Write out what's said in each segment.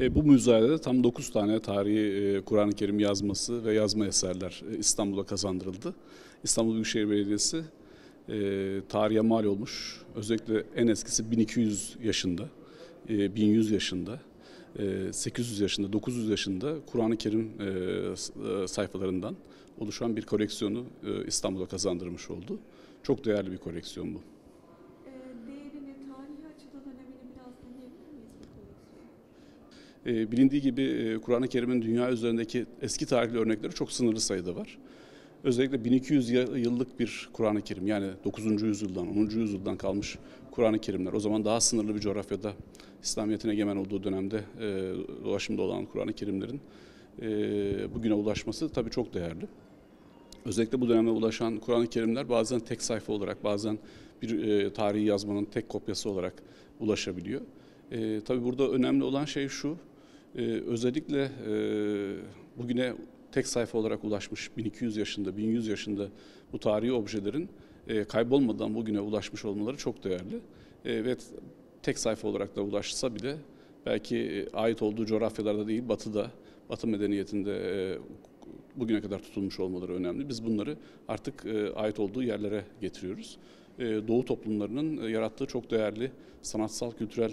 Bu müzayede tam 9 tane tarihi Kur'an-ı Kerim yazması ve yazma eserler İstanbul'a kazandırıldı. İstanbul Büyükşehir Belediyesi tarihe mal olmuş. Özellikle en eskisi 1200 yaşında, 1100 yaşında, 800 yaşında, 900 yaşında Kur'an-ı Kerim sayfalarından oluşan bir koleksiyonu İstanbul'a kazandırmış oldu. Çok değerli bir koleksiyon bu. Değerini, tarihi açıdan önemini biraz dinleyebilir miyiz bu koleksiyonu? Bilindiği gibi Kur'an-ı Kerim'in dünya üzerindeki eski tarihli örnekleri çok sınırlı sayıda var. Özellikle 1200 yıllık bir Kur'an-ı Kerim, yani 9. yüzyıldan, 10. yüzyıldan kalmış Kur'an-ı Kerimler, o zaman daha sınırlı bir coğrafyada İslamiyet'in egemen olduğu dönemde dolaşımda olan Kur'an-ı Kerimlerin bugüne ulaşması tabii çok değerli. Özellikle bu döneme ulaşan Kur'an-ı Kerimler bazen tek sayfa olarak, bazen bir tarihi yazmanın tek kopyası olarak ulaşabiliyor. Tabii burada önemli olan şey şu, özellikle bugüne tek sayfa olarak ulaşmış 1200 yaşında, 1100 yaşında bu tarihi objelerin kaybolmadan bugüne ulaşmış olmaları çok değerli. Ve tek sayfa olarak da ulaşsa bile belki ait olduğu coğrafyalarda değil, Batı'da, Batı medeniyetinde bugüne kadar tutulmuş olmaları önemli. Biz bunları artık ait olduğu yerlere getiriyoruz. Doğu toplumlarının yarattığı çok değerli sanatsal, kültürel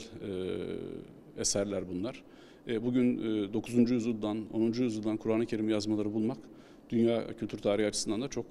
eserler bunlar. Bugün 9. yüzyıldan, 10. yüzyıldan Kur'an-ı Kerim yazmaları bulmak dünya kültür tarihi açısından da çok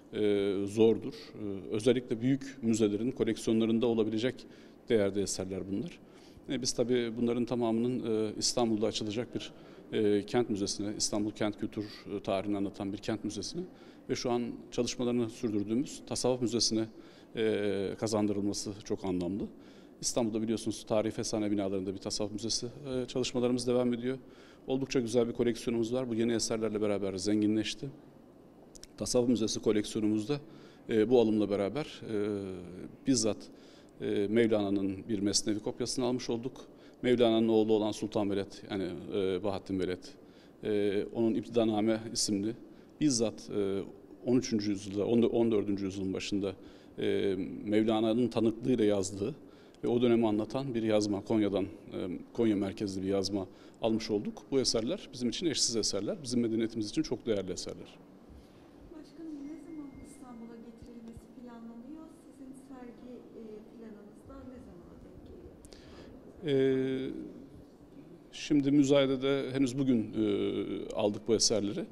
zordur. Özellikle büyük müzelerin koleksiyonlarında olabilecek değerde eserler bunlar. Biz tabii bunların tamamının İstanbul'da açılacak bir kent müzesine, İstanbul Kent Kültür Tarihini anlatan bir kent müzesine ve şu an çalışmalarını sürdürdüğümüz Tasavvuf Müzesi'ne kazandırılması çok anlamlı. İstanbul'da biliyorsunuz tarihi fesane binalarında bir tasavvuf müzesi çalışmalarımız devam ediyor. Oldukça güzel bir koleksiyonumuz var. Bu yeni eserlerle beraber zenginleşti. Tasavvuf Müzesi koleksiyonumuzda bu alımla beraber bizzat Mevlana'nın bir mesnevi kopyasını almış olduk. Mevlana'nın oğlu olan Sultan Veled, yani Bahattin Veled, onun İptidaname isimli bizzat 13. yüzyılda, 14. yüzyılın başında Mevlana'nın tanıklığıyla yazdığı ve o dönemi anlatan bir yazma, Konya merkezli bir yazma almış olduk. Bu eserler bizim için eşsiz eserler, bizim medeniyetimiz için çok değerli eserler. Başkanım, ne zaman İstanbul'a getirilmesi planlanıyor? Sizin sergi planınızda ne zamana denk geliyor? Şimdi müzayedede henüz bugün aldık bu eserleri.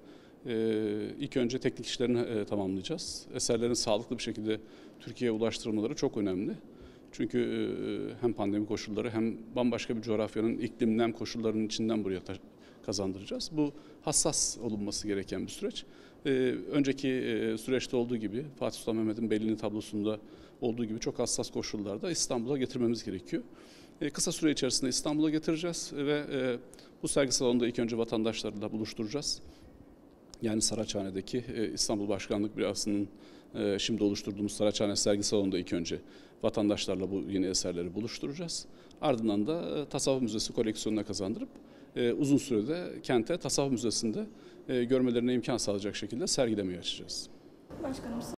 İlk önce teknik işlerini tamamlayacağız. Eserlerin sağlıklı bir şekilde Türkiye'ye ulaştırılmaları çok önemli. Çünkü hem pandemi koşulları hem bambaşka bir coğrafyanın iklim, nem koşullarının içinden buraya kazandıracağız. Bu hassas olunması gereken bir süreç. Önceki süreçte olduğu gibi, Fatih Sultan Mehmet'in Bellini tablosunda olduğu gibi çok hassas koşullarda İstanbul'a getirmemiz gerekiyor. Kısa süre içerisinde İstanbul'a getireceğiz ve bu sergi salonunda ilk önce vatandaşlarla buluşturacağız. Yani Saraçhane'deki İstanbul Başkanlık Binası'nın şimdi oluşturduğumuz Saraçhane sergi salonunda ilk önce vatandaşlarla bu yeni eserleri buluşturacağız. Ardından da Tasavvuf Müzesi koleksiyonuna kazandırıp uzun sürede kente Tasavvuf Müzesi'nde görmelerine imkan sağlayacak şekilde sergilemeyi açacağız. Başkanım,